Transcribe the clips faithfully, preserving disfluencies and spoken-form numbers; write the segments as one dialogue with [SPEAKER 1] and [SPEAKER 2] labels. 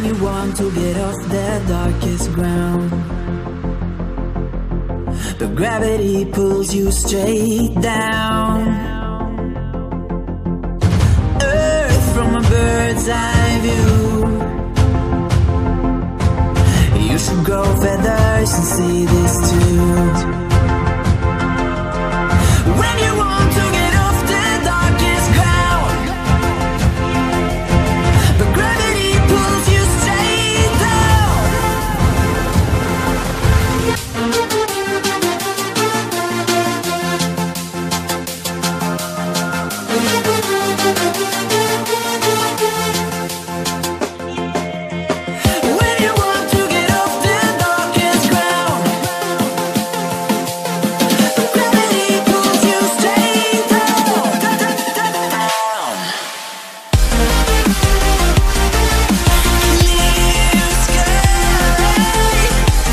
[SPEAKER 1] When you want to get off the darkest ground, but gravity pulls you straight down. Earth from a bird's eye view. You should grow feathers and see this too. When you want to get off the darkest ground, but gravity pulls you straight down. When you want to get off the darkest ground, but gravity pulls you straight down. Clear sky.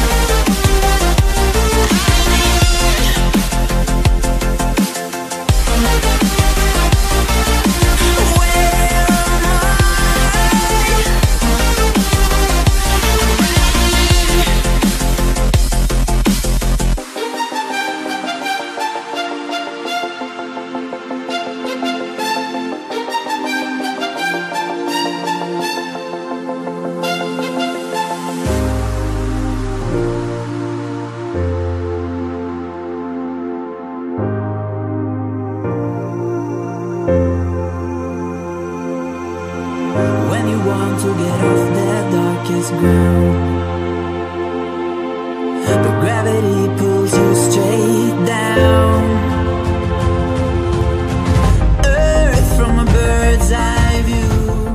[SPEAKER 1] When you want to get off the darkest ground, but gravity pulls you straight down. Earth from a bird's eye view.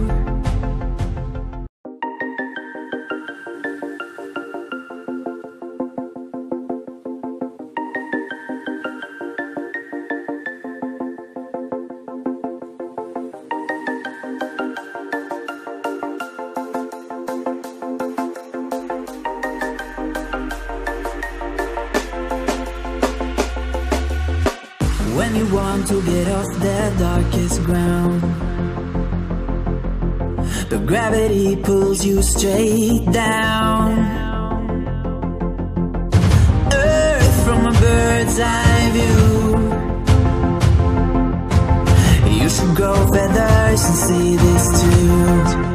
[SPEAKER 1] When you want to get off the darkest ground, but gravity pulls you straight down. Earth from a bird's eye view. You should grow feathers and see this too.